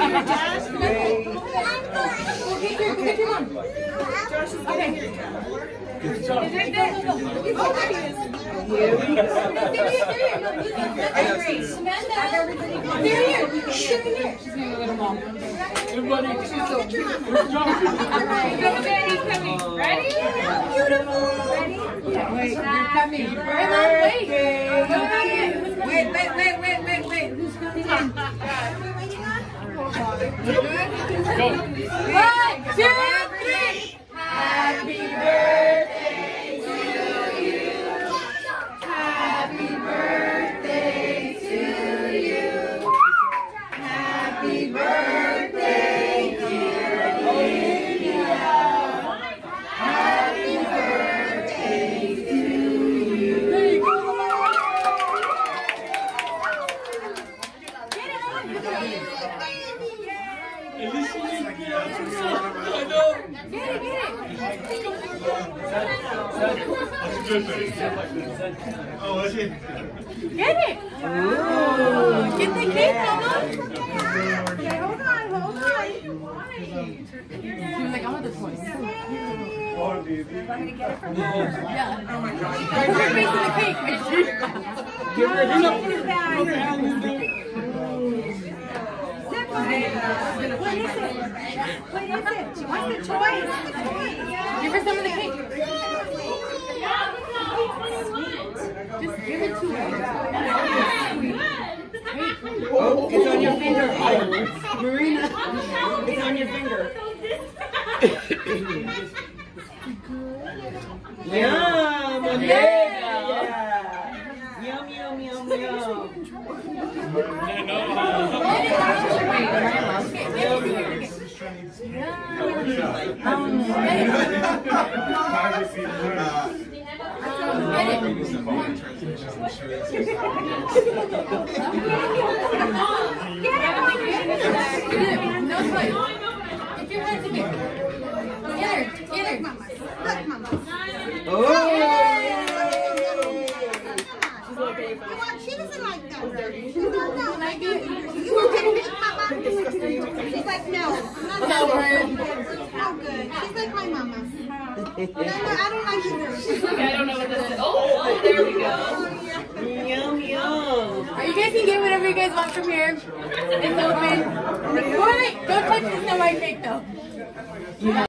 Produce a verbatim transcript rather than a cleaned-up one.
Get your mom. Okay. Good job. Is it there? Oh, there he is. Here we go. Samantha. There he is. She's going to let him on. Everybody. She's so cute. Good job. All right. Go, Daddy. Coming. Ready? Beautiful. Ready? Yeah. Wait. You're coming. Wait. Wait. Wait. Wait. Wait. Wait. Wait. Wait. Who's coming in? Are we waiting on? Go. One, two, three. Happy birthday to you. Happy birthday to you. Happy birthday, dear Olivia. Happy birthday to you. There you go. Get it on. At least you didn't get out yourself. I know. Get it, get it. That's a good thing. Oh, is it? Get it. Ooh. Get the cake, Mama. Okay, hold on, hold on. She was like, I want this one. Oh, baby. Want me to get it from her? Yeah. Oh, my God. Put her face in the cake. Give her a jump. Put her hand in there. What is it? What is it? She wants the choice. Give her some of the cake. Just give it to her. Oh, it's on your finger. Marina, it's on your finger. Yum, yeah. Yum, yum, yum, yum. She doesn't like that. She doesn't like it. You want to pick Mama? She's like, no. I'm not that No good. She's like my mama. No, no, I don't like sugar. I don't know what this is. Oh, there we go. Yum, yum. Are you guys can get whatever you guys want from here. It's open. Wait, wait, don't touch the Snow White cake though.